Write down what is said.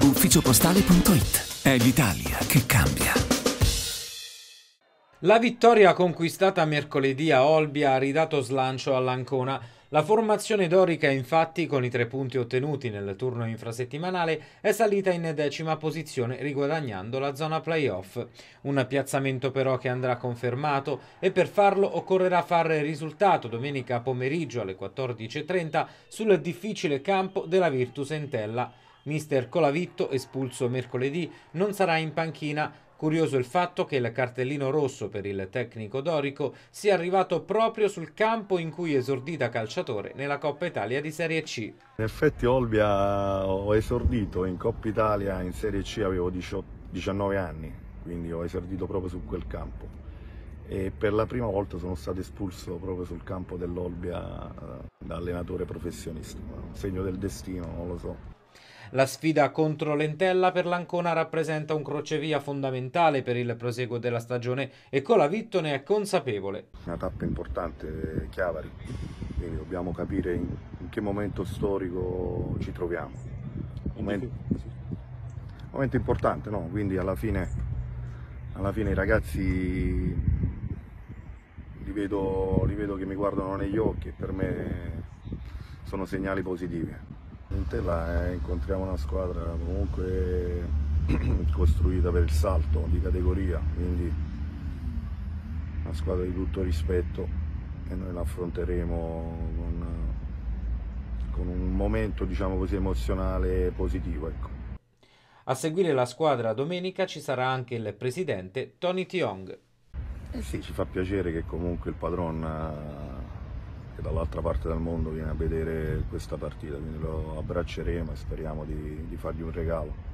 Ufficiopostale.it. È l'Italia che cambia. La vittoria conquistata mercoledì a Olbia ha ridato slancio all'Ancona. La formazione dorica, infatti, con i 3 punti ottenuti nel turno infrasettimanale, è salita in 10ª posizione, riguadagnando la zona playoff. Un piazzamento però che andrà confermato e per farlo occorrerà fare risultato domenica pomeriggio alle 14:30 sul difficile campo della Virtus Entella. Mister Colavitto, espulso mercoledì, non sarà in panchina. Curioso il fatto che il cartellino rosso per il tecnico dorico sia arrivato proprio sul campo in cui esordì da calciatore nella Coppa Italia di Serie C. In effetti Olbia ho esordito in Coppa Italia in Serie C, avevo 19 anni, quindi ho esordito proprio su quel campo. E per la prima volta sono stato espulso proprio sul campo dell'Olbia da allenatore professionista. Un segno del destino, non lo so. La sfida contro l'Entella per l'Ancona rappresenta un crocevia fondamentale per il proseguo della stagione e Colavitto ne è consapevole. Una tappa importante, Chiavari, quindi dobbiamo capire in che momento storico ci troviamo. Momento importante, no? Quindi alla fine i ragazzi li vedo che mi guardano negli occhi e per me sono segnali positivi. In Entella incontriamo una squadra comunque costruita per il salto di categoria, quindi una squadra di tutto rispetto e noi la affronteremo con un momento, diciamo così, emozionale positivo, ecco. A seguire la squadra domenica ci sarà anche il presidente Tony Tiong. Sì, ci fa piacere che comunque il padron che dall'altra parte del mondo viene a vedere questa partita, quindi lo abbracceremo e speriamo di fargli un regalo.